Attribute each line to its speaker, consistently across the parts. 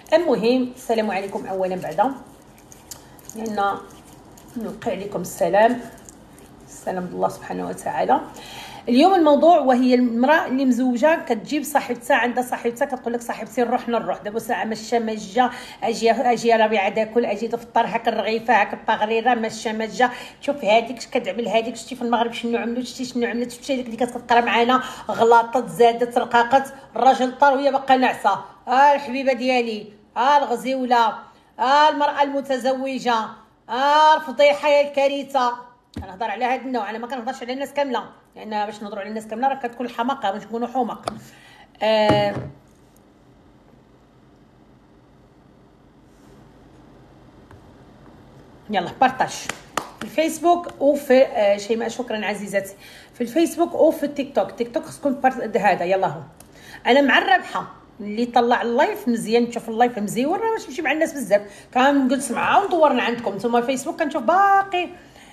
Speaker 1: المهم السلام عليكم اولا بعدا، لان نلقي عليكم السلام الله سبحانه وتعالى. اليوم الموضوع وهي المراه اللي مزوجه كتجيب صاحبتها، عندها صاحبتها كتقول لك صاحبتي نروح دابا ساعه مشى اجي ربيعه داكل، اجي تفطر هاك الرغيفه هاك الطغريره مشى شوف هذيك كتعمل هذيك، شتي في المغرب شنو عملوا، شتي شنو عملت، شفتي هذيك اللي كتقرا معانا غلطت زادت رقاقت، الراجل طار وهي باقا ناعسه. الحبيبه ديالي، الغزيوله، المراه المتزوجه، الفضيحه يا الكارثه. كنهضر على هذا النوع، انا ما كنهضرش على الناس كامله، لان باش نهضروا على الناس كامله راه كتكون حماقه، باش نكونوا حمق. يلا بارطاج في الفيسبوك وفي شيماء، شكرا عزيزتي، في الفيسبوك وفي التيك توك خصكم هذا. يلا هو انا مع الرابحه اللي طلع اللايف مزيان، تشوف اللايف مزيون، راه باش نمشي مع الناس بزاف، كنجلس معاهم ندورنا عندكم نتوما الفيسبوك، كنشوف باقي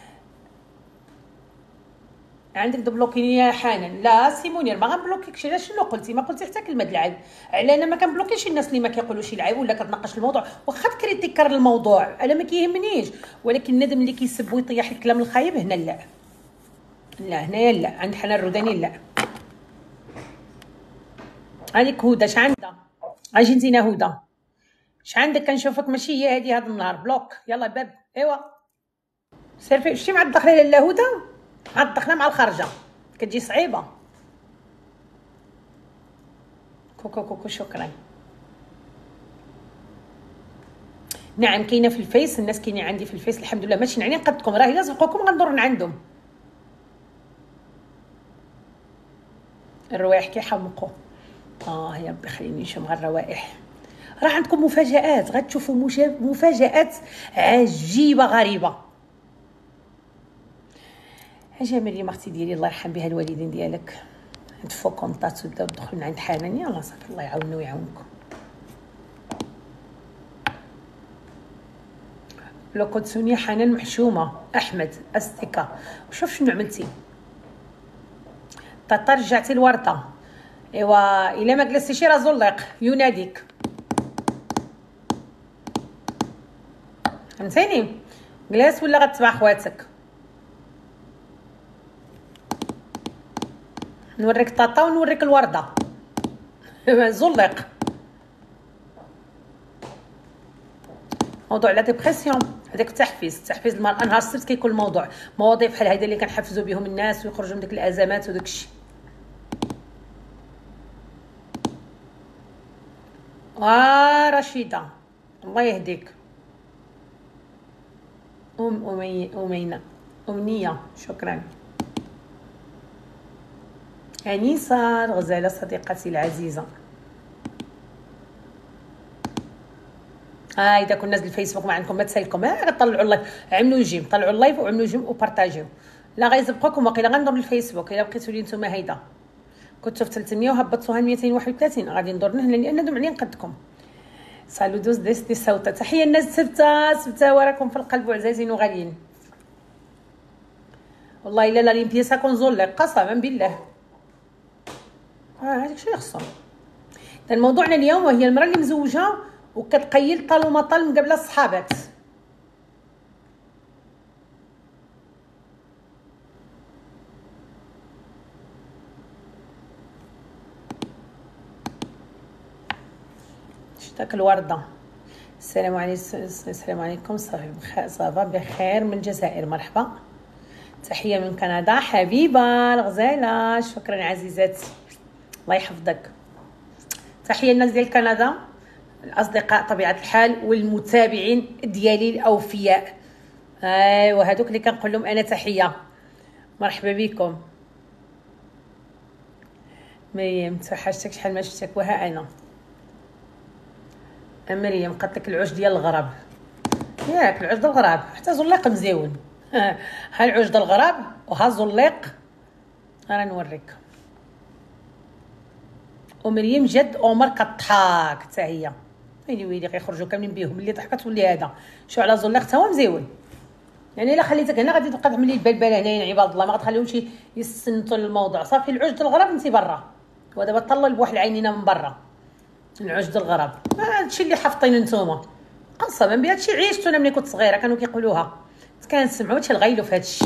Speaker 1: عندك دبلوكيني يا حنان. لا سيمونير ما غنبلوكيكش، لا شنو قلتي؟ ما قلتي حتى كلمه العيب، على انا ما كنبلوكيش الناس اللي ما كيقولوش العيب ولا كتناقش الموضوع، واخا تكريتيكر الموضوع انا ما كيهمنيش، ولكن الندم اللي كيسب ويطيح الكلام الخايب هنا لا هنايا لا، عند حنان الروداني لا. هذيك هدى اش عندها؟ اجي انتينا هدى اش عندك؟ كنشوفك ماشي هي هذه هذا النهار بلوك. يلا باب ايوا سير شتي مع الدخله لاله هدى، مع الدخله مع الخارجه كتجي صعيبه. كوكو شكرا. نعم كاينه في الفيس، الناس كاينين عندي في الفيس الحمد لله، ماشي نعني قدكم، راه الا سبقوكم غندور عندهم. الروائح كيحمقوا. يا ربي خليني نشم غير الروائح. راه عندكم مفاجآت، غتشوفوا مفاجآت عجيبه غريبه. اجي مريم اختي ديالي الله يرحم بها الوالدين ديالك، نتفو كونطات وبداو تدخلوا من عند حنان، يلاه صافي الله يعاوننا ويعاونكم. لو كنت سونيا حنان محشومه احمد استيكا، وشوف شنو عملتي. طاطا رجعتي الورده، ايوا الا ما جلستيش راه زليق يناديك، فهمتيني؟ جلاس ولا غتبع خواتك. نوريك طاطا ونوريك الورده زليق. موضوع لا ديبرسيون، هذاك التحفيز المراه نهار السبت كيكون الموضوع مواضيع بحال هيدا اللي كنحفزوا بهم الناس ويخرجوا من ديك الازمات وداك الشيء. رشيده الله يهديك. أمنية شكرا. أنيسة الغزالة صديقتي العزيزة. إذا كنا نازل الفيسبوك ما عندكم ما تسالكم، طلعوا اللايف، عملوا جيم، طلعوا اللايف وعملوا جيم وبارطاجيو. لا غيزبقوكم واقيلا غندور للفيسبوك، الا بقيتوا لي نتوما هيدا كنتو في 300 وهبطتوها ل 231 غادي ندور هنا لان دوم عليا نقدكم. سالودوز دي صوته، تحيه الناس سبته وراكم في القلب وعزازين وغاليين. والله الا لا ليمبياسا كونزوليق قسما بالله. هذاك شنو يخصو. موضوعنا اليوم وهي المراه اللي مزوجه وكتقيل طال وما طال مقابله الصحابات. شتاك الورده. السلام عليكم صافا بخير من الجزائر، مرحبا، تحيه من كندا حبيبه الغزاله، شكرا عزيزتي الله يحفظك. تحيه الناس ديال كندا، الاصدقاء طبيعه الحال والمتابعين ديالي الاوفياء، ايوا هذوك اللي كنقول لهم انا تحيه، مرحبا بكم. مريم توحشتك شحال ما شفتك، وها انا. مريم قالت لك العوج ديال الغراب، ياك العوج ديال الغراب حتى زليق مزيون. ها العوج ديال الغراب وها زليق، راه نوريك. ومريم جد عمر كضحك حتى هي، ويلي غيخرجوا كاملين بيهم، اللي ضحكت واللي هذا شو على زليق حتى هو مزيون. يعني الا خليتك هنا غادي تبقى تعمل لي البلبله هنايا عباد الله، ما غتخليهمش يستنتوا الموضوع. صافي العوج ديال الغراب انت برا، ودابا طلل بواحد العينينا من برا. العشد الغراب هادشي اللي حافظين نتوما، قسما بالله هادشي عيشتو انا ملي كنت صغيره كانوا كيقولوها، كنسمعوا حتى الغايلو في هادشي.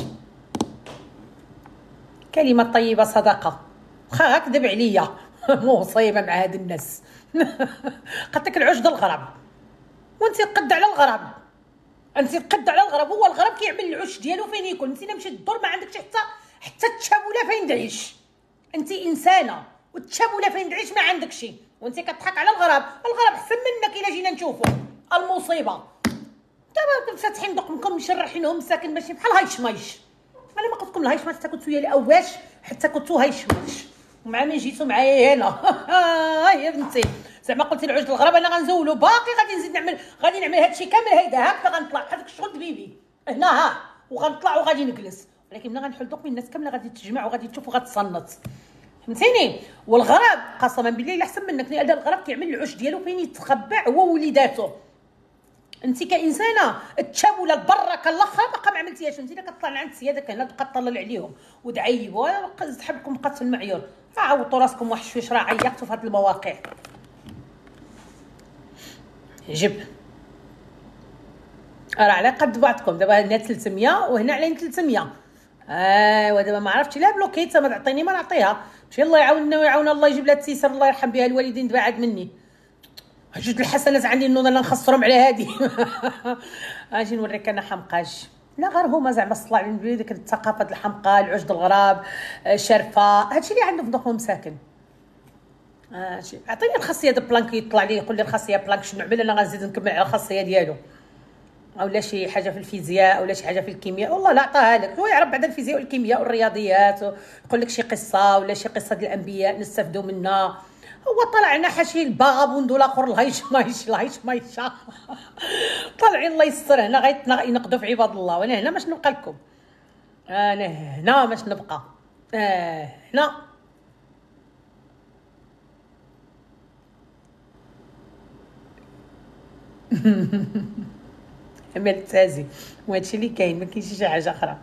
Speaker 1: كلمه طيبه صدقه، واخا غكذب عليا مصيبه مع هاد الناس. قالت لك العشد الغراب وانت قد على الغراب، انت قد على الغراب، هو الغراب كيعمل العش ديالو فين يكون، انت الا مشيت الدور ما عندكش حتى التشابوله فين تعيش، انت انسانه والتشابوله فين تعيش ما عندكش، وانت كتضحك على الغراب احسن منك الا جينا نشوفوا المصيبه. دابا فاتحين بقكم مشرحينهم ساكن ماشي بحال هايشمايش، انا ما قلت لكم الهايشمايش حتى كنتو يا الاواش حتى كنتو هايشمايش، ومع من جيتو معايا هنا يا بنتي زعما قلتي العجل الغراب انا غنزولو باقي غادي نزيد نعمل، غادي نعمل هادشي كامل هيدا هكذا غنطلع هذاك الشغل دبيبي هنا ها وغنطلع وغادي نجلس، ولكن ملي غنحل دوك الناس كامله غادي تجمع وغادي تشوف وغتصنت، فهمتيني؟ والغراب قسما بالله الا احسن منك، لان الغراب كيعمل العش ديالو فين يتخبع هو ووليداتو. انت كانسانه تشابوله البركه الاخرى باقا ما عملتيهاش، انت الا كطلع عند سيادك هنا تبقى تطلل عليهم وتعيبوا تحبكم بقات في المعيور، عوضوا راسكم واحد شويه راه عيقتوا في هذه المواقع. جب راه على قد بعضكم، دابا هنا 300 وهنا علينا 300. ايوا دابا ما عرفتش لا بلوكيت ما تعطيني ما نعطيها، ماشي الله يعاوننا ويعاون الله يجيب لها التيسير الله يرحم بها الوالدين تبعد مني. جوج الحسنات عندي النوضه انا نخسرهم على هادي. اجي نوريك انا حمقاش، لا غير هما زعما صطلع لي ديك الثقافه الحمقى العجد الغراب شرفه، هادشي اللي عنده في دوكهم ساكن. ماشي عطيني الخاصيه د بلانك يطلع لي يقول لي الخاصيه بلانك شنو نعمل، انا غنزيد نكمل على الخاصيه ديالو، اولا شي حاجه في الفيزياء اولا شي حاجه في الكيمياء، والله لا عطاها لك، هو يعرف بعد الفيزياء والكيمياء والرياضيات، يقول لك شي قصه ولا شي قصه ديال الانبياء نستافدوا منها، هو طلعنا حاشي البابون دول اخر الهايش مايشا طالعين الله يستر هنا غينقدوا في عباد الله، وانا هنا باش نبقى لكم، انا هنا باش نبقى هنا. عمل تازي وهادشي اللي كاين، ما كاينش شي حاجه اخرى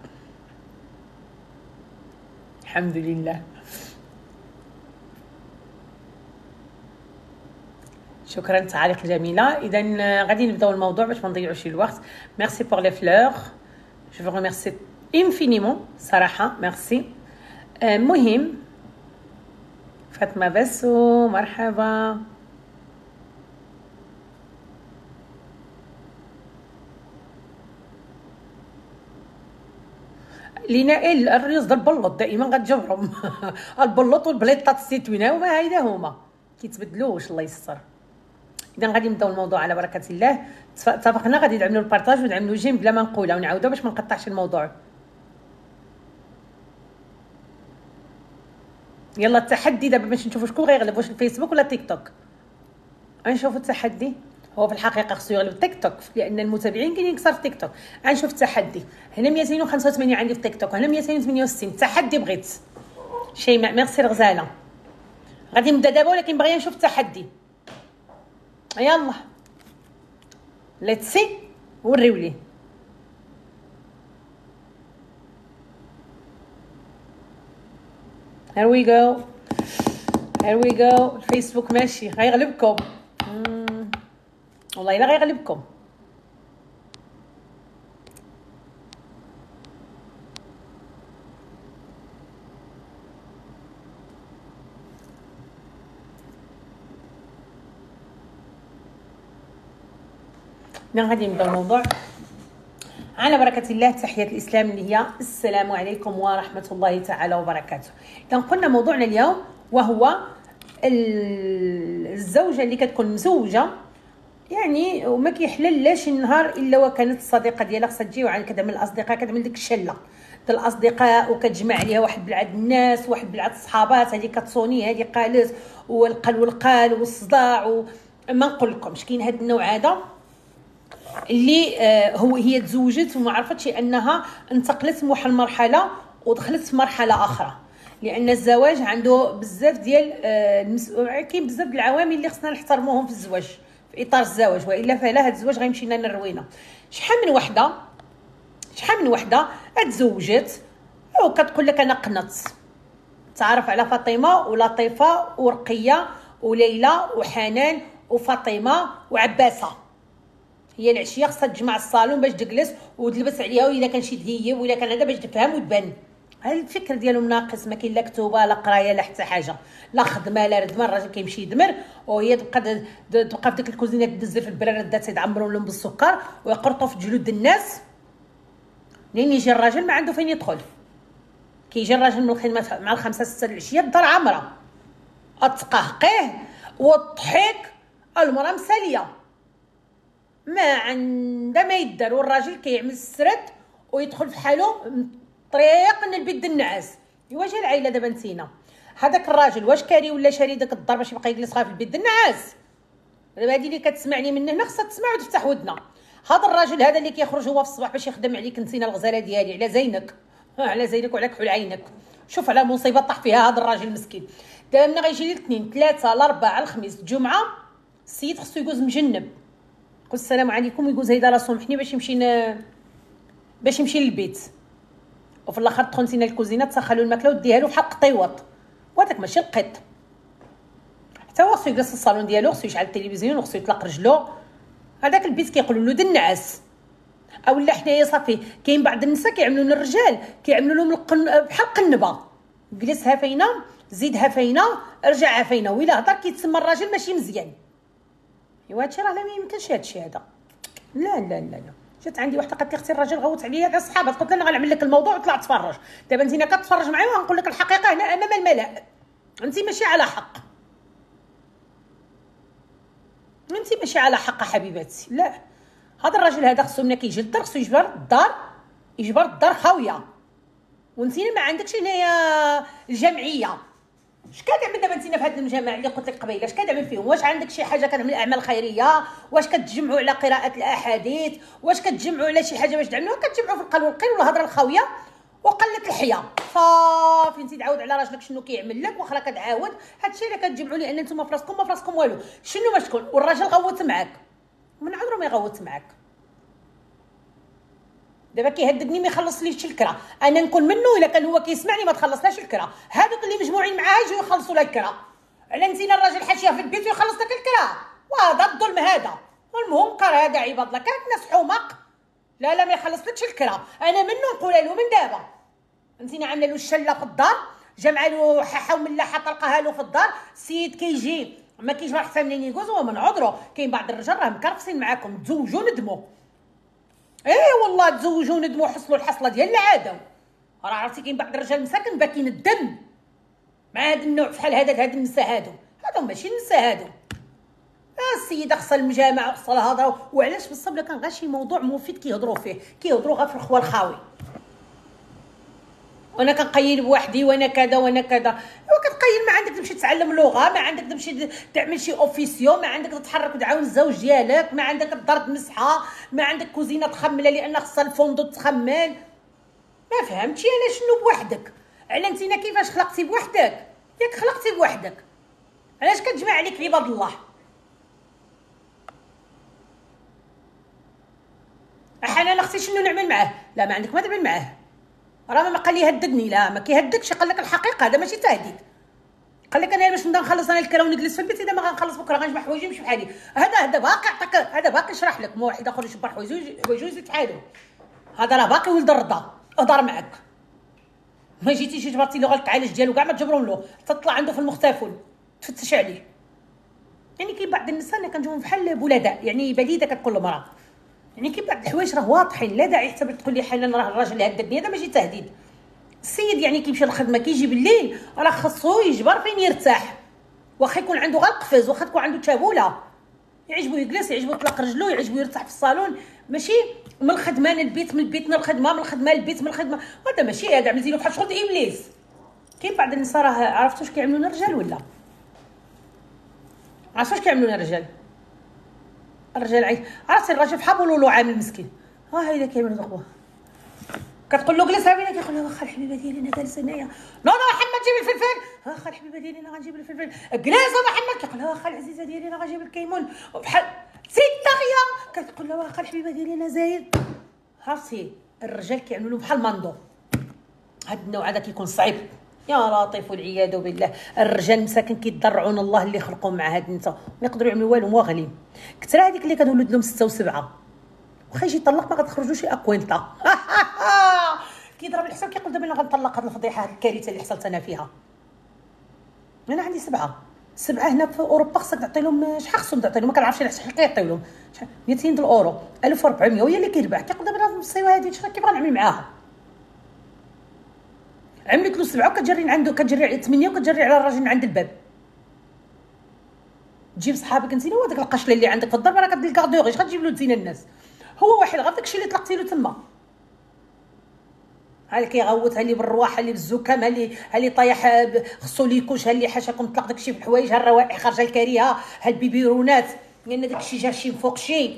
Speaker 1: الحمد لله. شكرا تعاليق جميله. اذا غادي نبداو الموضوع باش ما نضيعوش الوقت. ميرسي بور لي فلور، جو فو ريميرسي انفينيمون صراحه ميرسي. مهم فاطمه بسو مرحبا. لينا الريوز ديال البلوط دائما غتجبرهم. البلوط والبليطات الزيتونه هما هيدا هما كيتبدلوش الله يستر. اذا غادي نبداو الموضوع على بركه الله. اتفقنا غادي نعملوا البارطاج ونعملوا جيم بلا ما نقولها ونعاودوا باش ما نقطعش الموضوع. يلا التحدي دابا باش نشوفوا شكون غيغلب، واش الفيسبوك ولا تيك توك. غنشوفوا التحدي. هو في الحقيقه خصو يغلب تيك توك لان المتابعين كاينين كثر في تيك توك. غنشوف التحدي. هنا 285 عندي في تيك توك، هنا 268. التحدي بغيت شيماء ميرسي الغزاله. غادي نبدا دابا ولكن باغيه نشوف التحدي. يلا ليتس سي وريو لي. here we go. الفيسبوك ماشي غيغلبكم والله الا غيغلبكم. غادي نبدا الموضوع على بركة الله. تحية الإسلام اللي هي السلام عليكم ورحمة الله تعالى وبركاته. إذا قلنا موضوعنا اليوم وهو الزوجة اللي كتكون مزوجة يعني وما كيحللش النهار إلا وكانت الصديقة ديالها خصها تجي وعن كذا من الأصدقاء كذا من ديك الشلة ديال الأصدقاء وكتجمع عليها واحد بالعدد الناس واحد بالعدد الصحابات، هذه كتصوني هذه قالت والقال والصداع وما نقول لكمش كاين هذا النوع هذا اللي هي تزوجت وما عرفتش انها انتقلت من واحد المرحله ودخلت في مرحله اخرى، لان الزواج عنده بزاف ديال كاين بزاف ديال العوامل اللي خصنا نحترموهم في الزواج في اطار الزواج، والا فلا هذا الزواج غيمشي لنا الروينه. شحال من وحده تزوجت وكتقول لك انا قنت، تعرف على فاطمه ولطيفه ورقيه وليلى وحنان وفاطمه وعباسه. هي العشيه خصها تجمع الصالون باش تجلس وتلبس عليها، واذا كان شي تهيب ولا كان هذا باش تفهم وتبان. هذا الفكر ديالهم ناقص، ما كاين لا كتوبه لا قرايه لا حتى حاجه، لا خدمه لا ردمه. الراجل كيمشي يدمر وهي تبقى في ديك الكوزينه تدز في البرادات يتعمروا لهم بالسكر ويقرطوا في جلود الناس. منين يجي الراجل ما عنده فين يدخل. كيجي الراجل من الخدمه مع 5 6 العشيه الدار عامره، اتقهقيه والضحك، المراه مساليه ما عندها ما يدار، والراجل كيعمل السرد ويدخل في حاله طريق من البيت النعاس. ايوا جا العائله دابا نسينا هذاك الراجل واش كاري ولا شاري داك الدار باش يبقى يجلس غير في البيت النعاس. دابا هادي اللي كتسمعني من هنا خصها تسمع وتفتح ودنا. هذا الراجل هذا اللي كيخرج هو في الصباح باش يخدم عليك، نسينا الغزاله ديالي على زينك، على زينك وعلى كحول عينك. شوف على مصيبه طاح فيها هذا الراجل المسكين. دابا ملي غيجي لي الاثنين 3 الاربعاء الخميس الجمعه، السيد خصو يجوز مجنب، يقول السلام عليكم ويجوز هيدا راه سامحني باش يمشي للبيت. وفي الاخر تدخل نسينا الكوزينه تسخلوا الماكله وديها له بحال قطيوط، وهذاك ماشي القط. حتى هو خصو يجلس في الصالون ديالو، خصو يشعل التلفزيون وخصو يطلق رجلو. هذاك البيت كيقولوا له د النعاس. اولا حنايا صافي كاين بعض النساء كيعملوا لنا الرجال كيعملوا لهم بحال قنبه، جلسها فينا زيدها فينا رجعها فينا، وإلا هضر كيتسمى الراجل ماشي مزيان. ايوا هادشي راه ما يمكنش هادشي هذا. لا لا لا لا، جات عندي وحده قالت لي اختي الراجل غوت عليا كاع صحابات، قلت لها انا غنعمل لك الموضوع وطلع تفرج. دابا انت كتفرج معايا وغنقول لك الحقيقه هنا امام الملأ. انت ماشي على حق، انت ماشي على حق حبيباتي. لا، هذا الراجل هذا خصو ملي كيجي للدار خصو يجبر الدار خاويه، وانتينا ما عندكش هنايا الجمعيه. اش كتعمل دابا انتينا في هذا المجتمع اللي قلت لك قبيله؟ اش كتعمل فيهم؟ واش عندك شي حاجه كنعمل اعمال خيريه؟ واش كتجمعوا على قراءه الاحاديث؟ واش كتجمعوا على شي حاجه باش تعملوها؟ كتجمعوا في القل والقيل والهضره الخاويه وقله الحياه. صافي انت تعاود على راجلك شنو كيعمل لك، واخا كتعاود هادشي اللي كتجمعوا لان نتوما في راسكم ما في راسكم والو. شنو ما شكون والراجل غوت معاك، من عمره ما يغوت معاك. دابا كيهددني ما يخلصليش شي الكرا، انا نكون منه الا كان هو كيسمعني ما تخلصناش الكرا. هادوك اللي مجموعين معاه يجيو يخلصوا لك الكرا، على نسينا الراجل حاشيه في البيت ويخلص لك الكرا، وهذا الظلم هذا. والمنكر هذا عباد الله، كانت ناس حمق. لا لا ما يخلصلكش الكرا، انا منه نقولها له من دابا. نسينا عامله له الشله في الدار، جمع له حاحه وملاحه طلقها له في الدار. السيد كيجي ما كيجبر حتى منين يجوز، هو من عذره. كاين بعض الرجال راه مكرفسين معاكم، تزوجوا ندموا. والله تزوجوا ندموا حصلوا الحصله ديال العاده. راه عرفتي كاين بعض الرجال مساكن باكين الدم مع هذا النوع بحال هذاك. هاد النساء هادو ماشي النساء هادو. السيده خصها المجامع وخصها الهضره. وعلاش بالصبر كان غير شي موضوع مفيد كيهضروا فيه، كيهضروا غير في الخوا الخاوي. وانا كنقيل بوحدي وانا كذا وانا كذا. كتقيل ما عندك تمشي تتعلم لغه، ما عندك تمشي تعمل شي اوفيسيو، ما عندك تتحرك وتعاون الزوج ديالك، ما عندك الدار تمسحها، ما عندك كوزينه تخملها لان خصها الفندق تخمل. ما فهمتي علاش شنو بوحدك؟ على انتينا كيفاش خلقتي بوحدك؟ ياك خلقتي بوحدك علاش كتجمع عليك عباد الله؟ انا اختي شنو نعمل معاه؟ لا ما عندك ما تعمل معاه. راه ما قال لي هددني، لا ما كيهددكش، قال لك الحقيقه. هذا ماشي تهديد. قال لك انا باش نبدا نخلص انا الكرا ونجلس في البيت، اذا ما غنخلص بكره غنجمع حوايجي ونمشي بحالي. هذا باقي عطاك، هذا باقي يشرح لك. مو واحد اخر يشبر حوايجو يزيد بحالو. هذا راه باقي ولد الرضا، هضر معاك. ما جيتيش جبرتي له العلاج ديالو كاع ما تجبرهم له، تطلع عنده في المختفل تفتش عليه. يعني كاين بعض النساء اللي كنجيوهم بحال بولداء، يعني بليده كتقول المراه. يعني كاين بعض الحوايج راه واضحين، لا داعي حتى تقول لي حنان راه الراجل اللي هددني. هذا ماشي تهديد. السيد يعني كيمشي للخدمه كيجي بالليل راه خاصو يجبر فين يرتاح، واخا يكون عنده غير القفز، واخا تكون عنده تابوله، يعجبو يجلس، يعجبو يطلق رجلو، يعجبو يرتاح في الصالون. ماشي من الخدمه للبيت، من البيت للخدمه، من الخدمه للبيت، من الخدمه. هذا ماشي، هذا عملتي له بحال شغل ابليس. كاين بعض النساء راه عرفتوا واش كيعملوا لنا الرجال ولا عرفتوا واش كيعملوا لنا الرجال؟ الرجال عرفتي الراجل بحال بولولو عامل مسكين. هيدا كيعمل دغوا كتقول له جلس هنا، كيقول لها واخا الحبيبه ديالي انا جالسه هنايا. نو محمد جيب الفلفل. واخا الحبيبه ديالي انا غنجيب الفلفل. جلس محمد. كيقول لها واخا العزيزه ديالي انا غنجيب الكيمون. وبحال زيد طاغيه كتقول لها واخا الحبيبه ديالي انا زايد. عرفتي الرجال كيعملوا بحال ماندو. هاد النوع هذا كيكون صعيب. يا لطيف والعياذ بالله. الرجال مساكن كيضرعون الله اللي خلقهم مع هاد النساء، ما يقدروا يعملوا والو مواغلين. كثر هذيك اللي كتولد لهم 6 و7 واخا يجي يطلق ما غتخرجوش شي اكوينتا. كيضرب الحساب كيقول دابا انا غنطلق هاد الفضيحه، هاد الكارثه اللي حصلت انا فيها. انا عندي 7 هنا في اوروبا، خصك تعطي لهم شحال خصهم تعطي لهم، ما كنعرفش شحال كيعطيو لهم، 200 الاورو 1400 وهي اللي كيربح. كيقول دابا هاد المصيبه هادي كيف غنعمل معاها؟ عملت له 7 وكتجري عنده، كتجري على 8 وكتجري على الراجل عند الباب. تجيب صحابك انت هو داك القشله اللي عندك في الدار، راه كدير كاردوغي اش غتجيب له تزين الناس؟ هو واحد غير داكشي اللي طلقتي له تما. ها اللي كيغوت، ها اللي بالرواح، ها اللي بالزكام، ها اللي طايح خصو ليكوش، ها اللي حاشاكم طلق داكشي في الحوايج، ها الروائح خارجه الكريهه، ها البيبيرونات، لان داكشي جا شي فوق شي.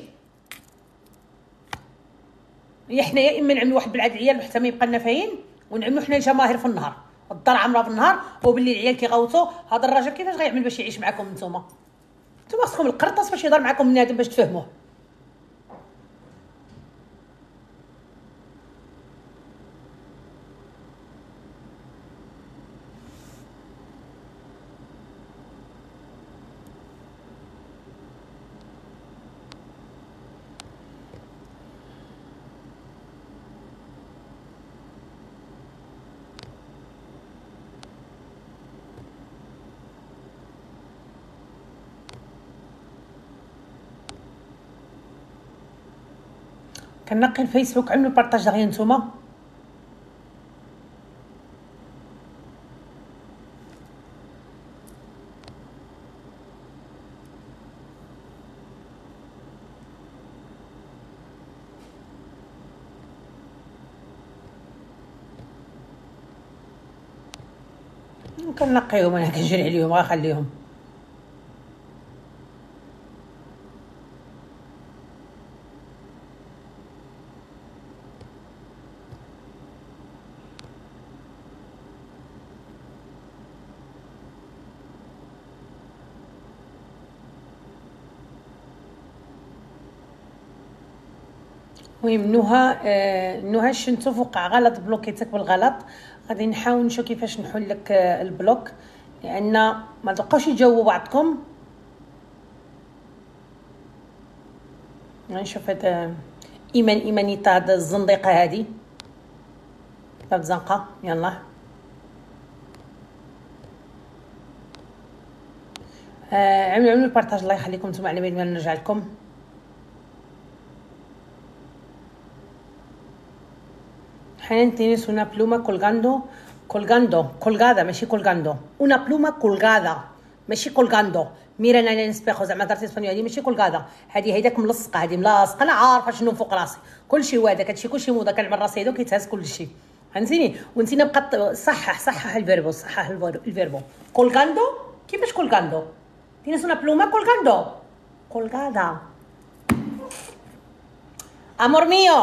Speaker 1: حنا يا اما نعملوا واحد بالعاد العيال حتى ما يبقى لنا فاين، ونعملوا حنا الجماهير في النهار، الدار عامره في النهار وبالليل العيال كيغوتوا. هذا الراجل كيفاش غيعمل باش يعيش معكم نتوما خصكم القرطاس باش يهضر معكم بنادم باش تفهموه. كنقي الفيسبوك، عملوا بارطاج دغيا نتوما. كنقيهم انا كنجري عليهم غنخليهم. المهم نهى شنتو فوقع غلط، بلوكيتك بالغلط. غادي نحاول نشوف كيفاش نحل لك البلوك، لان ما تبقاوش يجاوبوا بعضكم. نشوف هاد ايمانيتا هاد الزنديقه هادي باب زنقه. يلا عملوا البارطاج، الله يخليكم نتوما على بالي ما نرجع لكم. حنان tienes una pluma colgada ماشي colgando, una pluma colgada ماشي colgando. ميرا انا الاسبيخو زعما درتي اسبانيول، هادي ماشي colgada، هاديك ملصقه، هادي ملاصقه. انا عارفه شنو فوق راسي، كلشي وهذاك هادشي كلشي موضه، كنعمل راسي هذا وكيتهز كلشي، فهمتيني. وانتينا بقات صحح الفيربو، صحح الفيربو. colgando كيفاش colgando؟ tienes una pluma colgando colgada. amor mío,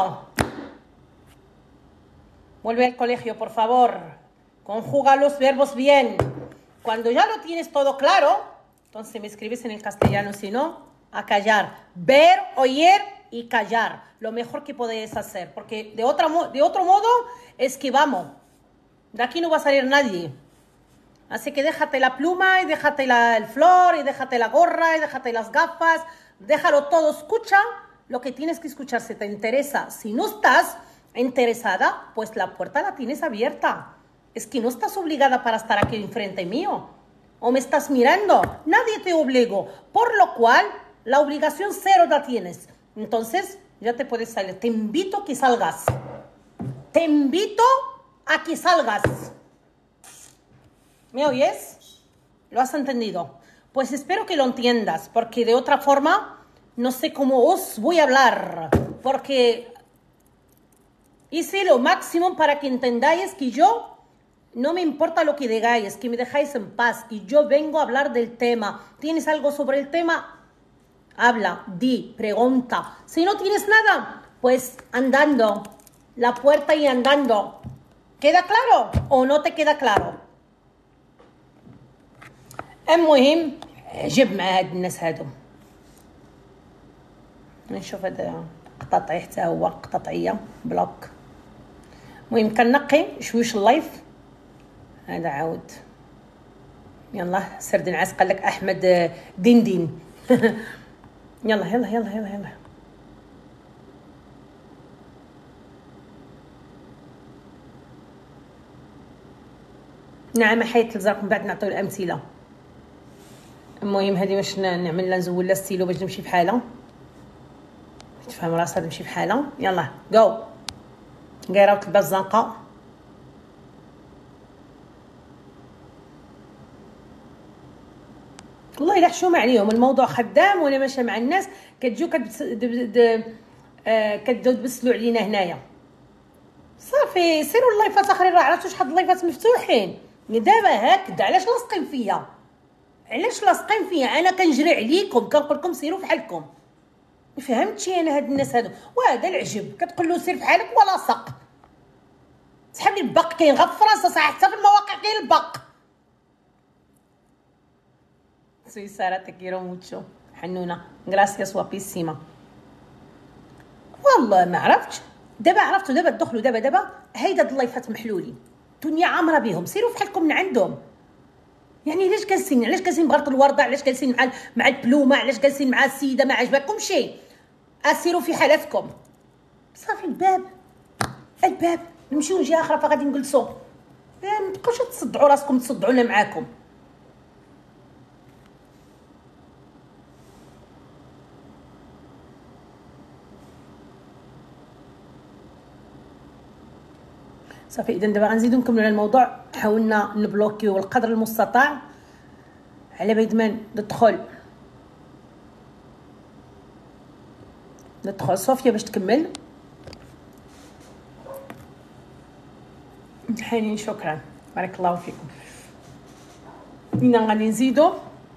Speaker 1: vuelve al colegio, por favor. Conjuga los verbos bien. Cuando ya lo tienes todo claro, entonces me escribes en el castellano, si no, a callar. Ver, oír y callar. Lo mejor que podéis hacer. Porque de otro modo, esquivamos. De aquí no va a salir nadie. Así que déjate la pluma y déjate el flor y déjate la gorra y déjate las gafas. Déjalo todo. Escucha lo que tienes que escuchar. Si te interesa. Si no estás interesada, pues la puerta la tienes abierta. Es que no estás obligada para estar aquí enfrente mío. O me estás mirando. Nadie te obligó. Por lo cual, la obligación cero la tienes. Entonces, ya te puedes salir. Te invito a que salgas. Te invito a que salgas. ¿Me oyes? ¿Lo has entendido? Pues espero que lo entiendas, porque de otra forma, no sé cómo os voy a hablar. Porque hice lo máximo para que entendáis que yo no me importa lo que digáis, que me dejáis en paz, que yo vengo a hablar del tema. ¿Tienes algo sobre el tema? Habla, di, pregunta. Si no tienes nada, pues andando. La puerta y andando. ¿Queda claro o no te queda claro? المهم جيب مع هاد الناس هادو. نشوف هذا قطاطعي حتى هو قطاطعيه بلوك. المهم كنقي شويش اللايف. هذا عاود. يلا سرد نعاس قال لك احمد دين دين. يلا يلا يلا يلا يلا. نعم حيت تلزركم بعد نعطيو الامثله. المهم هذه باش نعمل لها نزول لها ستيلو باش نمشي بحالها، تفهم راسها تمشي بحالها. يلا جو قراو تلبس الزنقه. والله الا حشومه عليهم، الموضوع خدام وانا ماشيه مع الناس كتجيو كتبداو تبسلوا علينا هنايا. صافي سيروا اللايفات اخرين، راه عرفتوا شحال اللايفات مفتوحين دابا هكذا. علاش لاصقين فيا؟ علاش لاصقين فيا؟ انا كنجري عليكم كنقول لكم سيروا فحالكم. ما فهمتش انا هاد الناس هادو. وهذا العجب كتقول له سير فحالك ولا صق. سحب لي الباق كاين غير في فرنسا، صح حتى في المواقع كاين الباق. سي سارة تكيرو موتشو حنونه غراسياس وابيسيما. والله ما عرفتش، دابا عرفتوا، دابا تدخلوا دابا هيدا اللايفات محلولين، الدنيا عامره بهم. سيروا فحالكم من عندهم. يعني علاش جالسين؟ علاش جالسين بغرط الورده؟ علاش جالسين مع البلومه؟ علاش جالسين مع السيده ما عجبكم شيء؟ اسيروا في حالتكم. صافي الباب نمشيو جهه اخرى فغادي نجلسوا. ما تبقاوش تصدعوا راسكم، تصدعونا معاكم. صافي اذا دابا غنزيدو نكملوا على الموضوع. حاولنا نبلوكيو القدر المستطاع على بيد من ندخل صوفيا باش تكمل. حنين شكرا بارك الله فيكم. هنا غادي نزيدو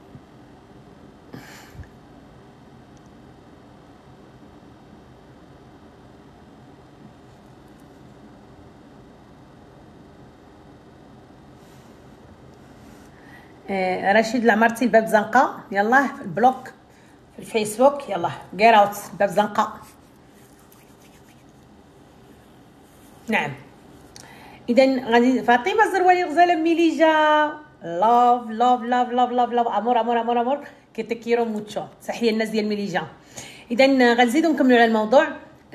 Speaker 1: رشيد العمرتي الباب زنقه. يلا البلوك في الفيسبوك. يلا جيت اوت الباب زنقه. نعم اذا غادي فاطمه الزروالي غزاله ميليجا لاف لاف لاف لاف لاف لاف امور امور امور امور كيتكيرو موتشو. تحيه الناس ديال ميليجا. اذا غنزيدو نكملوا على الموضوع.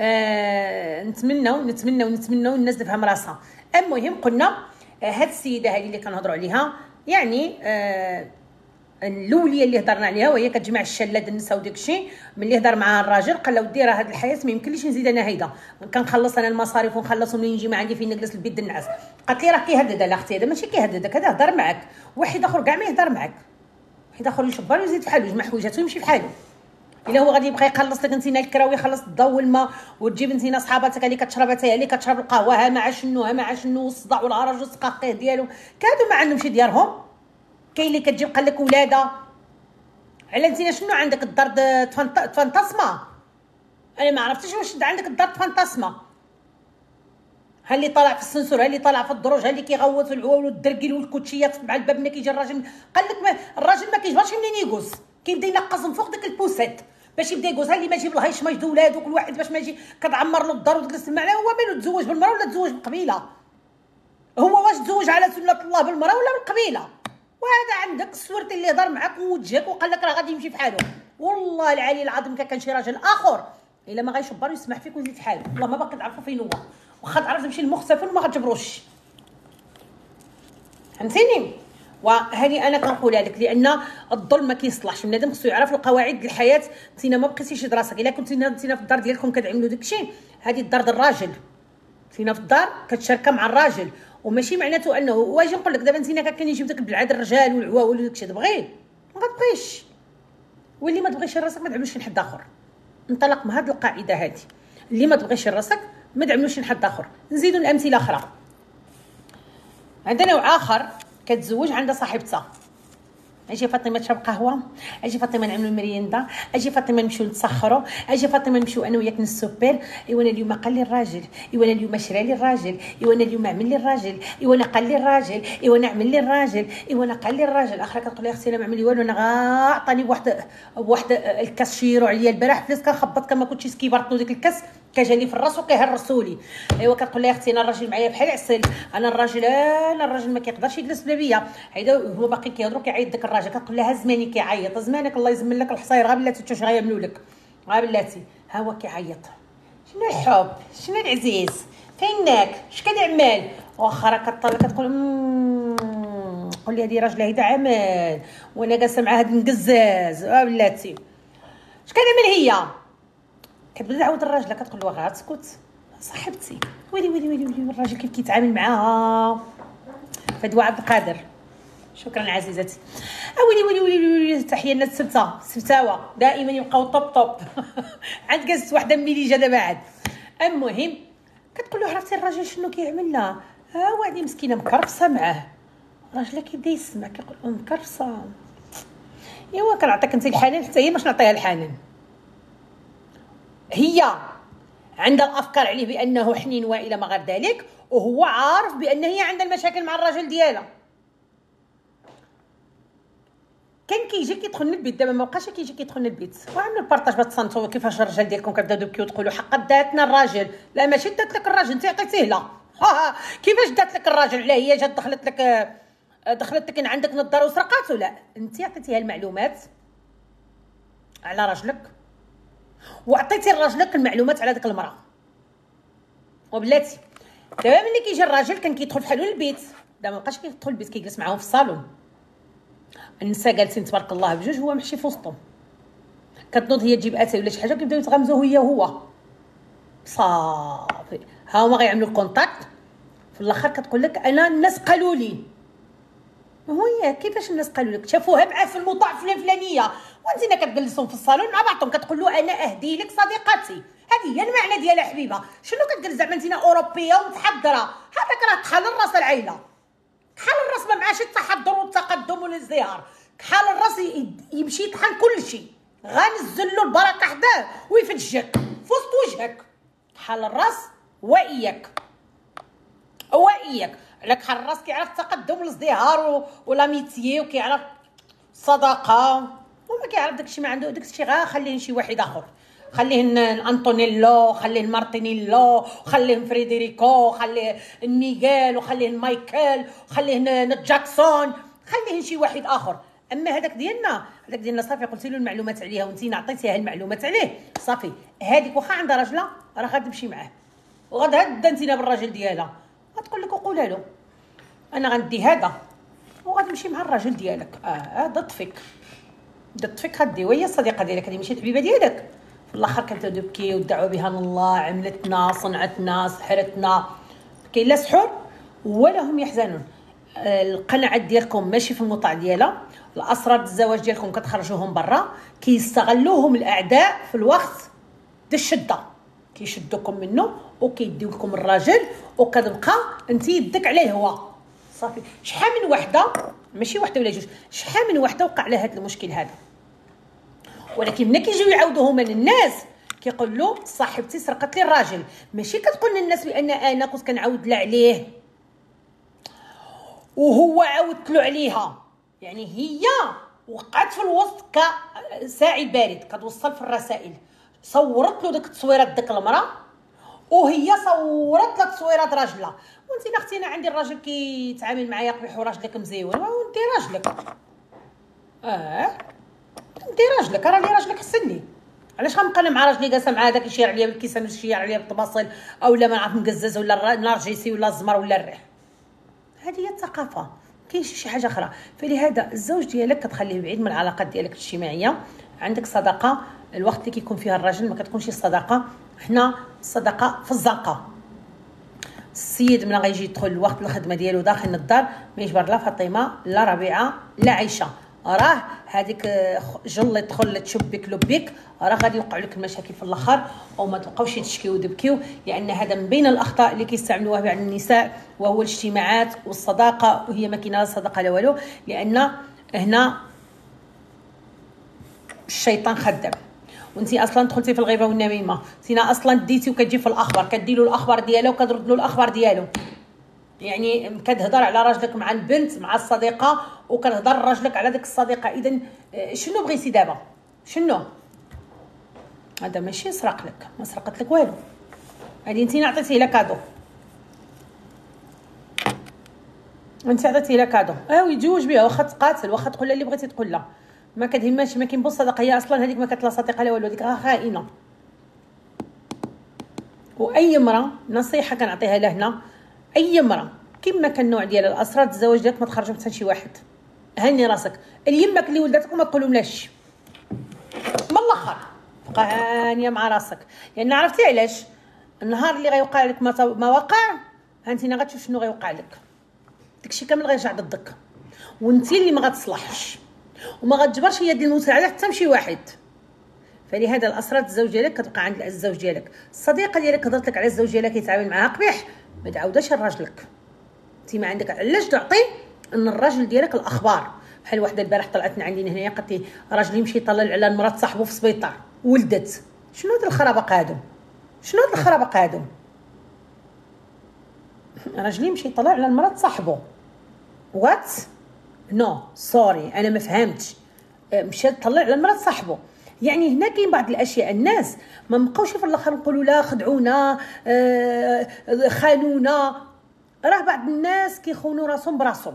Speaker 1: نتمنوا الناس تفهم راسها. المهم قلنا هاد السيده هذه اللي كنهضروا عليها، يعني الاوليه اللي هضرنا عليها وهي كتجمع الشلاد النساء وداك الشيء. ملي هضر مع الراجل قال له ودي راه هاد الحياه ما يمكنليش نزيد انا هيدا، كنخلص انا المصاريف ونخلص منين يجي ما عندي فين نجلس البيت النعاس. قالت لي راه كيهدد على اختي. هذا ماشي كيهددك، هذا هضر معك. واحد اخر كاع ما يهضر معك، واحد اخر يشبر ويزيد بحالو، يجمع حويجاته ويمشي بحالو. الا هو غادي يبقى يخلص لك انتينا الكرا ويخلص الضو والماء وتجيب انتينا صحاباتك اللي كتشربها حتى هي اللي كتشرب القهوه ها مع شنو والصداع والهرج والسقاقيه ديالو كادو ما عندهم شي ديالهم. كاين اللي كتجيب قال لك ولاده على انتينا شنو عندك الدار تفانتاسما. انا ما عرفتش واش عندك الدار تفانتاسما. ها اللي طالع في السنسور، ها اللي طالع في الدروج، ها اللي كيغوت في العواول والدركيل والكوتشيات مع الباب. ملي كيجي الراجل قال لك الراجل ما كيجبرش منين يقص، كيبدا ينقص من فوق داك البوسيت باش يبدا يقص. ها اللي ما يجيب الهيش ما يجي ولادو كل واحد باش ما يجي كتعمر له الدار وتجلس معاه. هو مالو تزوج بالمراه ولا تزوج بالقبيله؟ هو واش تزوج على سنه الله بالمراه ولا بالقبيله؟ وهذا عندك السورتي اللي هضر معاك ووجهك وقال لك راه غادي يمشي بحاله. والله العلي العظيم كان شي راجل اخر الا ما غايشبر ويسمح فيك ويزيد في حاله والله ما باقي تعرفوا فين هو. واخا تعرف تمشي للمختفى وما غتجبروش، فهمتيني؟ وهذه انا كنقولها لك لان الظلم ما كيصلحش. بنادم خصو يعرف القواعد ديال الحياه. انتينا ما بقيتيش دراسك. الا كنتينا في الدار ديالكم كتعملوا داكشي، هذه الدار ديال الراجل. انتينا في الدار كتشاركه مع الراجل، وماشي معناته انه واجي نقول لك دابا انتينا كاين يجيب داك بالعاد الرجال والعواول وداكشي تبغي ما غتبغيش. واللي ما تبغيش راسك ما تعملوش حد اخر. انطلق من هذه القاعده هذه، اللي ما تبغيش راسك ما تعملوش حد اخر. نزيدوا الامثله اخرى. عندنا نوع اخر كتزوج عندها صاحبتها. اجي فاطمه تشرب قهوه، اجي فاطمه نعملوا مريندا، اجي فاطمه نمشيو نتسخروا، اجي فاطمه نمشيو انا وياك للسوبر. ايوا انا اليوم قال لي الراجل، ايوا انا اليوم شرا لي الراجل، ايوا انا اليوم عمل لي الراجل، ايوا انا قال لي الراجل، ايوا انا عمل لي الراجل، ايوا انا قال لي الراجل. اخرى كتقول لي اختي انا ما عمل لي والو، انا عطاني بواحد الكاس شيرو عليا البارح فليس كنخبط كما كنتي سكيبرطو ديك الكاس كجاني في الراس وكيهرسولي. ايوا كتقول لها اختي انا الراجل معايا بحال العسل، انا الراجل ما كيقدرش يجلس بلا بيا. هيدا هو باقي كيهضروا كيعيط داك الراجل، كتقول لها زماني كيعيط، زمانك الله يزمن لك الحصير، غا بلاتي تشوش غيعملوا لك، غا بلاتي ها هو كيعيط. شنو الحب، شنو العزيز، فينك، اش كتعمل؟ واخا راه كطلع كتقول قول لي هادي راجله هيدا عمل وانا جالسه مع هاد القزاز. بلاتي اش كتعمل هي؟ كتبدا تعاود الراجله كتقول له غاتسكت صاحبتي، ويلي ويلي ويلي ويلي الراجل كيف كيتعامل معاها. فدوى عبد القادر شكرا عزيزتي. ويلي ويلي ويلي ويلي تحيه لنا السبتاوه دائما يبقاو طب عاد جالسه وحده ميليجه دابا عاد. المهم كتقول له عرفتي الراجل شنو كيعمل لها؟ وهادي مسكينه مكرفصه معاه، راجلها كيبدا يسمع كيقول مكرفصه. ايوا كنعطيك انت الحنان حتى هي باش نعطيها الحنان. هي عندها الافكار عليه بانه حنين والى ما غير ذلك، وهو عارف بان هي عندها المشاكل مع الراجل ديالها. كان كيجي كيدخل للبيت، دابا ما بقاش كيجي كيدخل للبيت. وعملوا البارطاج باش تصنتوا كيفاش الرجال ديالكم كتبداو تبكيو وتقولوا حقا داتنا الراجل. لا ماشي دات لك الراجل، انت عطيتيه لها. كيفاش دات لك الراجل؟ لا هي جات دخلت لك ان عندك نظاره وسرقات، ولا انت عطيتيها المعلومات على راجلك وعطيتي لراجلك المعلومات على ديك المراه. وبلاتي دابا ملي كيجي الراجل كان كيدخل بحالو للبيت، دابا ما بقاش كيدخل البيت، كيجلس معاهم في الصالون. النساء جالسين تبارك الله بجوج، هو محشي في وسطهم. كتنوض هي تجيب اتاي ولا شي حاجه كيبداو يتغمزوا هي وهو صافي. ها هما غيعملوا الكونتاكت في الاخر. كتقول لك انا الناس قالوا لي. هي كيفاش الناس قالوا لك؟ شافوها معاه في الموضوع الفلانيه وانتينا كتجلسون في الصالون مع بعضكم. كتقول له انا اهدي لك صديقتي، هذه هي المعنى ديالها حبيبه. شنو كتجلس زعما انتينا اوروبيه ومتحضره؟ هذاك راه كحال الراس العيله، كحال الراس ما معاش التحضر والتقدم والازدهار. كحال الراس يمشي يطحن كل شيء، غنزل له البركه حداه ويفجك في وسط وجهك. كحال الراس واياك على كحال الراس كيعرف التقدم والازدهار ولاميتيي وكيعرف الصداقه، وما كيعرف داكشي ما عنده. داكشي غا خليه شي واحد اخر، خليه انطونيلو، خليه مارتينيلو، خليه فريديريكو، خليه ميغيل، وخليه مايكل، وخليه جاكسون، خليه شي واحد اخر. اما هذاك ديالنا صافي قلتي له المعلومات عليها وانتي عطيتيها المعلومات عليه صافي. هذيك واخا عندها راجله راه غتمشي معاه وغتهدى انتينا بالراجل ديالها، غتقول لك وقولها له انا غندي هذا، وغتمشي مع الراجل ديالك. ضد غدي وهي الصديقه ديالك، هذه ماشي الحبيبه ديالك. في الاخر كنبداو نبكيو ودعوا بها الله، عملتنا صنعتنا سحرتنا. كاين لا سحور ولا هم يحزنون. القناعات ديالكم ماشي في الموطع ديالها، الاسرار الزواج ديالكم كتخرجوهم برا، كيستغلوهم الاعداء في الوقت د الشده، كيشدوكم منه وكيديو لكم الراجل، وكتبقى انت يدك عليه هو صافي. شحال من وحده، ماشي وحده ولا جوج، شحال من وحده وقع لها هذا المشكل هذا. ولكن ملي كيجيو يعاودوهم للناس كيقول له صاحبتي سرقت لي الراجل، ماشي كتقول للناس بان انا كنت كنعاود له عليه وهو عاودت له عليها. يعني هي وقعت في الوسط كساعي بارد، كتوصل في الرسائل. صورت له ديك التصويرات ديك المراه، وهي صورت لك تصويرات راجلها. وانت اختي انا عندي الراجل كيتعامل معايا قبيح وراجلك مزيون. وانت راجلك انت راجلك راه لي راجلك حسني. علاش غنبقى انا مع راجلي جالسه مع هذاك يشير عليا بالكيسان ويشير عليا بالطباصل اولا ما نعرف مقزز ولا نرجسي ولا الزمر ولا الريح؟ هذه هي الثقافه، كاين شي حاجه اخرى. فلهذا الزوج ديالك كتخليه بعيد من العلاقات ديالك الاجتماعيه. عندك صداقه الوقت اللي كيكون فيها الراجل ما كتكونش الصداقه. حنا الصداقه في الزنقه. السيد من غيجي يدخل الوقت الخدمه ديالو داخل الدار ما يجبر لا فاطمه لا ربيعه لا عائشه، راه هذيك جل تدخل تشبك لبك، راه غادي يوقع لك المشاكل في الاخر وما تبقاوش تشكيو وتبكيو. لان هذا من بين الاخطاء اللي كيستعملوها بعض النساء، وهو الاجتماعات والصداقه، وهي ما كاينه لا صداقه لا والو. لان هنا الشيطان خدام، وانتي اصلا دخلتي في الغيبه والنميمه. انتينا اصلا ديتي وكتجي في الاخبار، كديروا الاخبار ديالها وكترد له الاخبار ديالو. يعني كتهضر على راجلك مع البنت مع الصديقه، وكتهضر راجلك على ديك الصديقه. اذا شنو بغيتي دابا؟ شنو هذا؟ ماشي سرق لك، ما سرقت لك والو. هادي انت عطيتيه لها كادو، انت عطيتيه لها كادو، ويتزوج بها واخا تقاتل، واخا تقول لها اللي بغيتي تقول لها، ما كتهمهاش، ما كاين بالصداقه، هي اصلا هذيك ما كتلا صديقه لا والو، هذيك راه خائنه. واي امراه نصيحه كنعطيها لهنا، اي امراه كما كان النوع ديال الاسرار الزواج ديالك ما تخرجوا حتى شي واحد، هني راسك اليمك اللي ولدتك وما تقولهم لاش من الاخر، بقى هانيه مع راسك، لان عرفتي علاش؟ النهار اللي غيوقع لك ما وقع، هانتينا غتشوف شنو غيوقع لك، داكشي كامل غيرجع ضدك، وانتي اللي ما غتصلحش وما غتجبرش هي دير المساعده حتى من شي واحد. فلهذا الاسرار الزوج ديالك كتبقى عند الزوج ديالك، الصديقه ديالك هضرت لك على الزوج ديالك كيتعامل معاها قبيح، ما تعاودهاش لراجلك، انت ما عندك علاش تعطي ان الراجل ديالك الاخبار. بحال وحده البارح طلعت من عندي هنايا قالت لي راجلي يمشي يطلع على مرات صاحبه في السبيطار ولدت. شنو هاد الخرابق هادو؟ شنو هاد الخرابق هادو؟ راجلي يمشي يطلع على مرات صاحبه، وات نو سوري انا ما فهمتش، مشى طلع على مرات صاحبه. يعني هنا كاين بعض الاشياء الناس ما نبقاوش في الاخر نقولوا لا خدعونا خانونا، راه بعض الناس كيخونوا راسهم براسهم،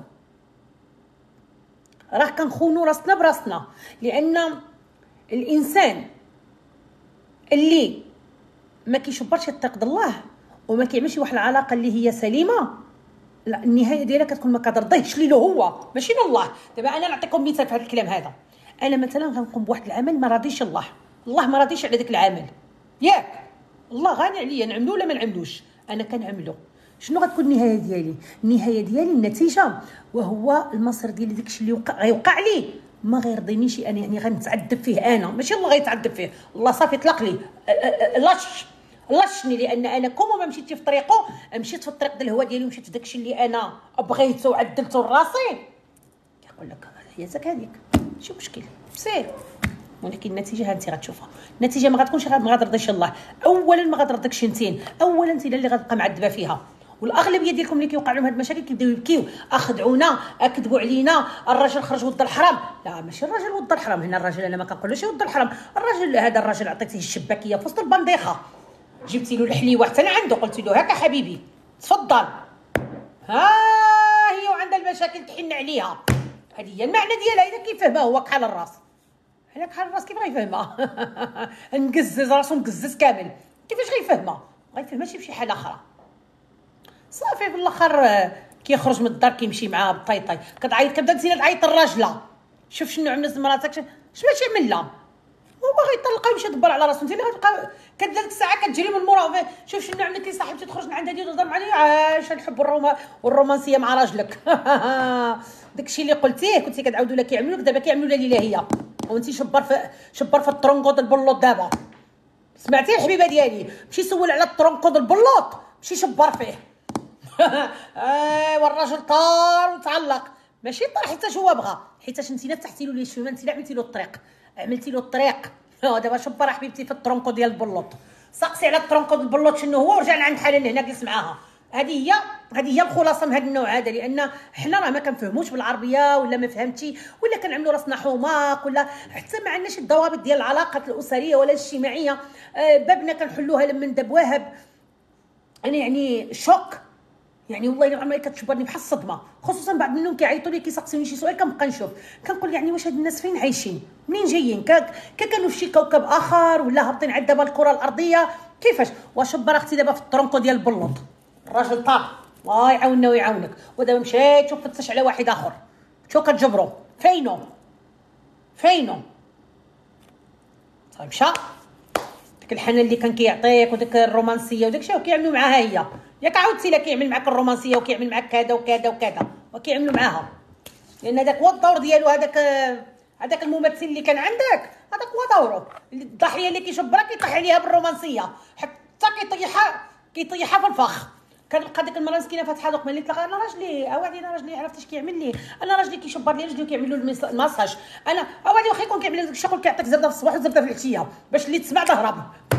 Speaker 1: راه كنخونوا راسنا براسنا، لان الانسان اللي ما كيشبرش يتقد الله وما كيعملش واحد العلاقه اللي هي سليمه، لا النهايه ديالها كتكون ما كترضيهش ليه هو ماشي الله. دابا انا نعطيكم مثال في هذا الكلام هذا، انا مثلا غنقوم بواحد العمل ما راضيش الله ما راضيش على داك العمل ياك، الله غاني عليا نعملو ولا ما نعملوش، انا كنعملو. شنو غتكون النهايه ديالي؟ النهايه ديالي النتيجه، وهو المصير ديال داكشي اللي غيوقع لي ما غيرضينيش انا، يعني غنتعذب فيه انا، ماشي الله غيتعذب فيه، الله صافي طلق لي لاشني، لان انا كوم ما مشيتي في طريقه، مشيت في الطريق ديال الهوى ديالي ومشيت في داكشي اللي انا بغيته وعدلته لراسي، كيقول لك حياتك هذيك ماشي مشكل سير، ولكن النتيجه ها انت غتشوفها، النتيجه ما غتكونش ما غترضيش الله، اولا ما غترضيكش انتين، اولا انت اللي غتبقى معذبه فيها. والاغلبيه ديالكم اللي كيوقع لهم هاد المشاكل كيبداو يبكيو، اخدعونا اكذبوا علينا، الراجل خرج ود الحرام، لا ماشي الراجل ود الحرام، هنا الراجل انا ما كنقولوش ود الحرام، الراجل هذا الراجل عطيتيه الشباكيه في وسط البنديخه، جبتي له الحليوه حتى عنده، قلتي له هكا حبيبي تفضل، ها هي وعندها المشاكل تحن عليها، هذه هي المعنى ديالها، اذا كيفهمها هو كحال الراس، على كحال الراس كيف غيفهمها؟ نقزز راسو مقزز كامل، كيفاش غيفهمها؟ غيفهمها شي حاجه اخرى، صافي في الاخر كيخرج من الدار كيمشي معاها بالطيطاي، كتعيط كتبدا تزيد تعيط الراجله، شوف شنو عملت مراتك، اش باش يعمل لها؟ هو غيطلقها ويمشي يدبر على راسو، انت اللي غتبقى كتبدا ديك الساعه كتجري من موراه، شوف شنو عملت لي صاحبتي تخرج من عند هادي وتهضر مع هادي، عايشه الحب والرومانسيه مع راجلك. داكشي اللي كنتي كتعاودوا لها كيعملوا لك، دابا كيعملوا لها ليله هي، وانت شبر في الطرونكو ديال البلوط. دابا سمعتي الحبيبه ديالي، مشي سول على الطرونكو ديال البلوط، مشي شبر فيه. والراجل طار وتعلق، ماشي طار حيت هو بغى، حيت انت لا فتحتي له لي شويه، انت لا عملتي له الطريق. دابا شبر حبيبتي في الطرونكو ديال البلوط، سقسي على الطرونكو ديال البلوط شنو هو، ورجعنا عند حلال هنا جلس معاها. هذه هي الخلاصه من هذا النوع هذا، لان حنا راه ما كنفهموش بالعربيه، ولا ما فهمتي، ولا كنعملوا راسنا حماق، ولا حتى ما عندناش الضوابط ديال العلاقات الاسريه ولا الاجتماعيه، بابنا كنحلوها لما ندب واهب. انا يعني شوك، يعني والله الا عمري كتشبرني بحال الصدمه، خصوصا بعض منهم كيعيطوا لي كيسقسوني شي سؤال، كنبقى نشوف كنقول يعني واش هاد الناس فين عايشين، منين جايين، كانوا في شي كوكب اخر، ولا هابطين عند دابا الكره الارضيه، كيفاش؟ وشبر اختي دابا في الطرونكو ديال البلوط، الراجل طار، الله يعاوننا ويعاونك، ودابا مشيت وفتش على واحد اخر، شو كتجبروا فينو طيب مشى داك الحنان اللي كان كيعطيك وداك الرومانسيه وداك الشيء وكيعملوا معاها هي، ياك عاودتي لا كيعمل معاك الرومانسيه وكيعمل معاك كذا وكذا وكذا وكيعملوا معاها، لان هذاك هو الدور ديالو، هذاك الممثل اللي كان عندك هذاك هو دوره، الضحيه اللي كيشبرها كيطيح عليها بالرومانسيه حتى كيطيحها في الفخ. كنلقى ديك المراه مسكينه فاتحه دوك ملي تلقى، انا راجلي اوعدي، انا راجلي عرفتي اش كيعمل لي، انا راجلي كيشبر لي رجلي وكيعمل له الماساج، انا اوعدي واخا يكون كيعمل لك الشغل كيعطيك زبده في الصباح وزبده في العشيه باش اللي تسمع تهرب.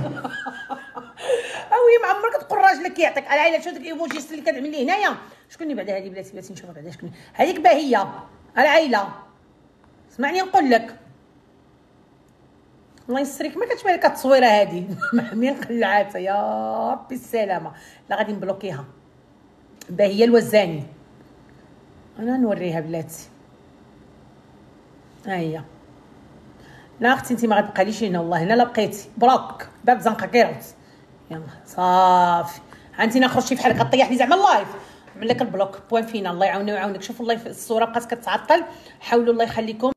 Speaker 1: اوي ما عمرك تقول راجلك كيعطيك، العائله شو ديك الايموجيز اللي كتعمل لي هنايا، شكون اللي بعدا هذه بلاتي نشوف بعدا شكون هذيك باهيه العائله، اسمعني نقول لك الله يسريك، ما كتبان لك التصويره هذه محمين قلعاتها يا ربي السلامه. لا غادي نبلوكيها. باهيه الوزاني، انا نوريها بلاتي. ها هي. لا اختي انت ما غتبقاليش هنا والله، هنا لا بقيتي بروك باب زنقه كيروت. يلا صافي، انت خرجتي فحال كطيح لي زعما اللايف، عمل لك البلوك بوان فينا. الله يعاوني ويعاونك. شوفوا اللايف الصوره بقات كتعطل، حاولوا الله يخليكم.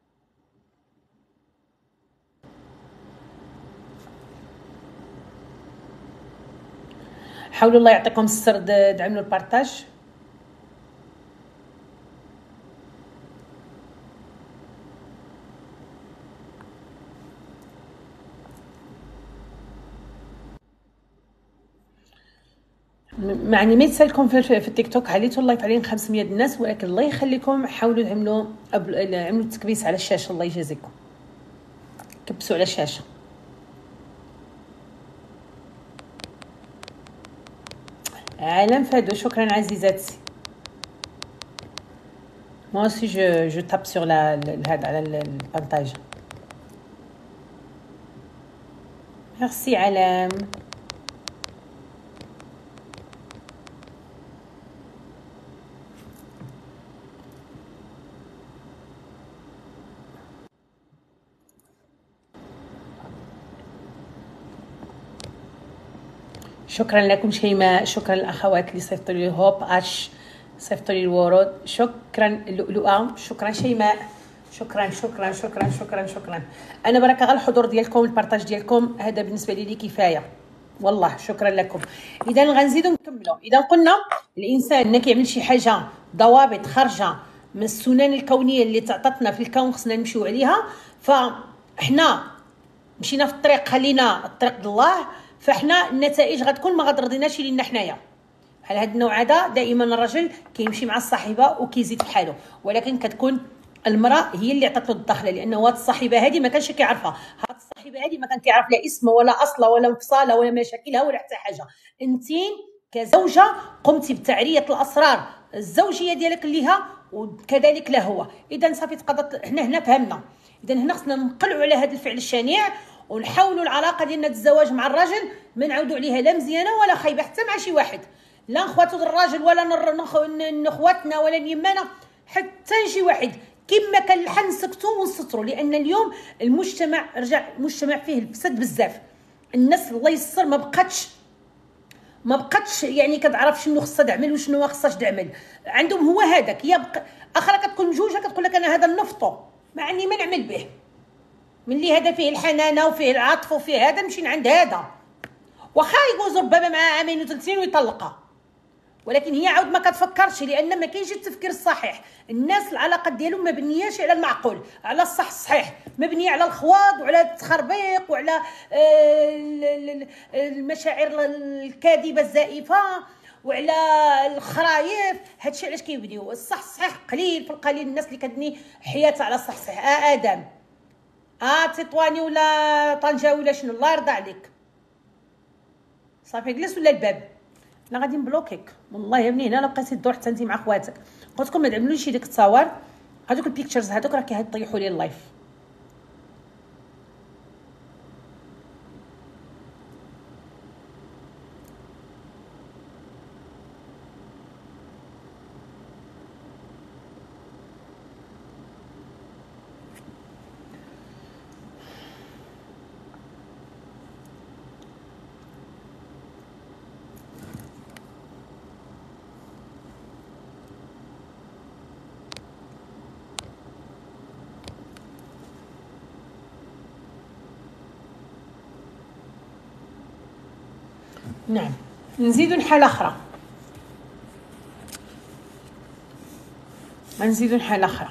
Speaker 1: حاولوا الله يعطيكم السر دعموا البارطاج. يعني ما يتسالكم في التيك توك عليتوا اللايف عليهم 500 الناس، ولكن الله يخليكم حاولوا تعملوا التكبيس على الشاشه. الله يجازيكم، كبسوا على الشاشه. عالم فادو، شكرا عزيزاتي. moi aussi je tape sur هذا على البانتاج. merci عالم. شكرا لكم شيماء، شكرا الاخوات اللي صيفطوا لي هوب اش، صيفطوا لي الورود، شكرا اللؤلؤه، شكرا شيماء، شكرا شكرا شكرا شكرا شكرا. انا بركه غير الحضور ديالكم البارطاج ديالكم هذا بالنسبه لي كفايه والله. شكرا لكم. اذا غنزيدوا نكملوا. اذا قلنا الانسان انك يعمل شي حاجه ضوابط خارجه من السنن الكونيه اللي تعطتنا في الكون خصنا نمشيو عليها، فاحنا مشينا في الطريق، خلينا الطريق ديال الله، فاحنا النتائج غتكون ما غترضيناش لينا حنايا. بحال هاد النوع هذا دائما الرجل كيمشي مع الصاحبه وكيزيد في حاله، ولكن كتكون المراه هي اللي عطات له الدخله، لانه هاد الصاحبه هذه ما كانش كيعرفها. هاد الصاحبه هذه ما كان كيعرف لا اسمها ولا اصلها ولا انفصالها ولا مشاكلها ولا حتى حاجه. انت كزوجه قمتي بتعريه الاسرار الزوجيه ديالك ليها وكذلك له هو. اذا صافي تقدرت. هنا فهمنا. اذا هنا خصنا نقلعوا على هذا الفعل الشنيع ونحاولوا العلاقه ديالنا الزواج مع الراجل ما نعاودوا عليها لا مزيانه ولا خايبه حتى مع شي واحد، لا نخواتو الراجل ولا نخواتنا ولا نيمانا حتى شي واحد. كما كان الحل نسكتوا ونستروا، لان اليوم المجتمع رجع مجتمع فيه الفساد بزاف. الناس الله يستر ما بقاتش يعني كتعرف شنو خصها تعمل وشنو ما خصهاش تعمل. عندهم هو هذاك. هي اخرى كتكون مجوجه كتقول لك انا هذا النفطو ما عني ما نعمل به، ملي هذا فيه الحنانه وفيه العطف وفيه هذا نمشي عند هذا، واخا يجوز ربما مع عامين و3 سنين ويطلقها، ولكن هي عاود ما كتفكرش، لان ما كاينش التفكير الصحيح. الناس العلاقات ديالهم ما بنياش على المعقول، على الصح الصحيح، مبنيه على الخواض وعلى التخربيق وعلى المشاعر الكاذبه الزائفه وعلى الخرايف. هادشي علاش كيبديو. الصح الصحيح قليل في القليل الناس اللي كتبني حياتها على الصح الصحيح. ادم تطواني ولا طنجه ولا شنو، الله يرضى عليك. صافي جلس ولا الباب. لا غادي نبلوكيك والله يا بني. هنا لا بقيتي تدور حتى انت مع خواتك. قلت لكم ما تعملوش ديك التصاور هذوك البيكتشرز هذوك راه كيطيحوا لي اللايف. نعم نزيدو حالة أخرى. نزيدو حالة أخرى.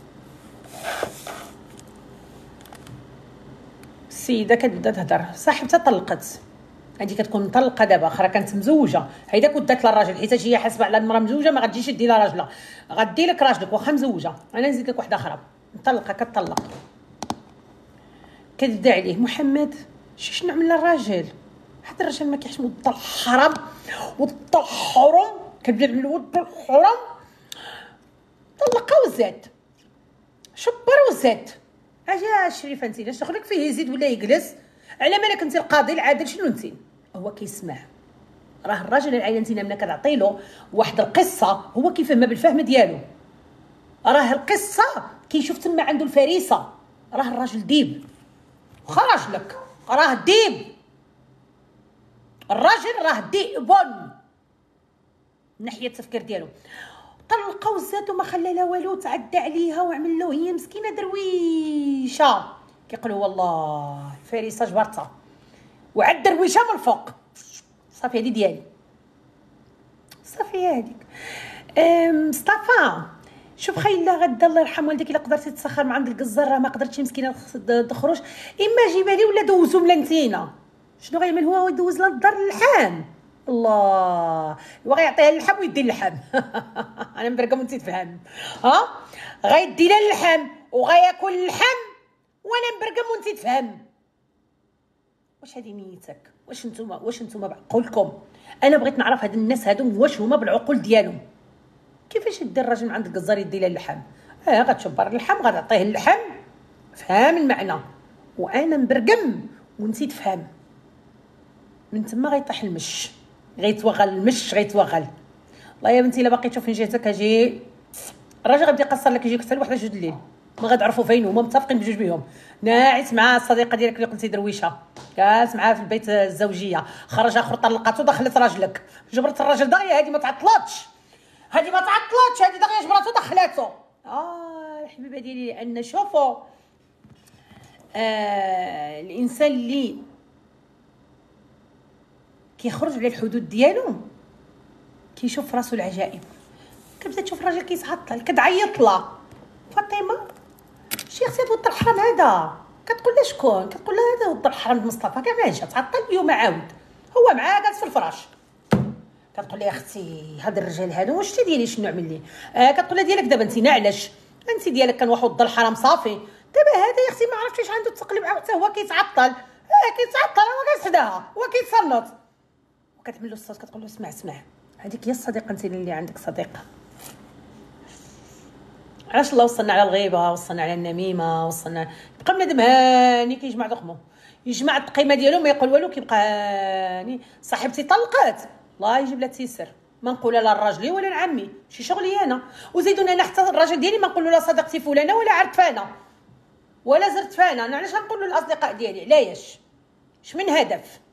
Speaker 1: السيدة كتبدا تهدر، صاحبتها طلقت، هادي كتكون مطلقه دابا، اخرى كانت مزوجه، هيداك ودات للراجل حيت هي حاسبه على المراه مزوجه ما غتجيش دير لها راجلها، غدي لك راجلك واخا مزوجه. انا نزيد لك واحده اخرى مطلقه كتطلق، كتبدا عليه محمد شنو نعمل للراجل؟ حتى الراجل ما كيحشم ود الحرام ود الحرم، كتبدا من ود الحرم طلقها وزاد شبر وزاد اجا الشريفه انت لاش تخليك فيه يزيد ولا يجلس؟ على مالك انت القاضي العادل شنو انت؟ هو كيسمع، راه الراجل العائله انت ملي كتعطي له واحد القصه هو كيفهمها بالفهم ديالو. راه القصه كيشوف تما عنده الفريسه، راه الراجل ديب، خرج لك راه ديب، الراجل راه ديب من ناحيه التفكير ديالو. طلقوا زادو ما خلى لا والو، تعدى عليها وعمل له، هي مسكينه درويشه كيقولوا والله الفريسه جبرتها وعد درويشه من الفوق. صافي هذه ديالي، صافي هذيك. مصطفى شوف خايله غدا الله يرحم والديك، الا قدرتي تسخر مع عند الجزار راه ما قدرتش مسكينه تخرج، اما جيبها لي ولا دوزو ملانتينا. شنو غيعمل هو يدوز لها الدار اللحم؟ الله وغيعطيها اللحم ويدي اللحم. انا مبرقه وانت تفهم، ها غيدي لها اللحم وغياكل اللحم وانا مبرقه وانت تفهم. واش هذه نيتك؟ واش نتوما بعقولكم؟ انا بغيت نعرف هاد الناس هادو واش هما بالعقول ديالهم. كيفاش يدي الراجل من عند الجزار يدي لها اللحم؟ غتشبر اللحم غتعطيه اللحم، فهم المعنى، وانا مبرقم ونسيت فهم. من تما غيطيح المش، غيتوغل المش غيتوغل. والله يا بنتي الا باقي تشوفي جهتك اجي الراجل غيبدا يقصر لك، يجيك حتى الوحده جوج الليل ما غتعرفوا فين هما، متفقين بجوج بهم. ناعس مع الصديقه ديالك اللي قلتي درويشه، جالس معاها في البيت الزوجيه، خرج اخر طلقاتو دخلت راجلك، جبرت الراجل دغيا، هذه ما تعطلاتش، هذه دغيا جبراتو دخلاتو. الحبيبه ديالي، لان شوفوا الانسان اللي كيخرج على الحدود ديالو كيشوف راسو العجائب. كتبدا تشوف الراجل كيتعطل كتعيط له، فاطمه شي اختي ود الحرام هذا، كتقول لها شكون؟ كتقول لها هذا ود الحرام مصطفى كاع ما جا تعطل اليوم عاود هو معاه جالس في الفراش. كتقول لها اختي هاد الرجال هادو واش ديالي شنو عمل لي؟ كتقول لها ديالك دابا انت نعلاش انت ديالك كان واحد ود الحرام صافي، دابا هذا يا اختي ما عرفتش اش عنده التقلب حتى هو كيتعطل، كيتعطل هو جالس حداها هو كيتصنت، وكتعمل له الصوت كتقول له اسمع هذيك هي الصديقه انت اللي عندك صديقه. علاش الله وصلنا على الغيبه، وصلنا على النميمه، وصلنا يبقى بنادم هاني كيجمع ضخمه، يجمع القيمه ديالو ما يقول والو، كيبقى هاني. صاحبتي طلقات الله يجيب لها تيسر، ما نقول لا لراجلي ولا لعمي، شي شغلي انا، وزيدون انا حتى الراجل ديالي ما نقول له لا صديقتي فلانه ولا عرفت فانا ولا زرت فانا. انا علاش غنقول له الاصدقاء ديالي؟ علاش؟ اش من هدف؟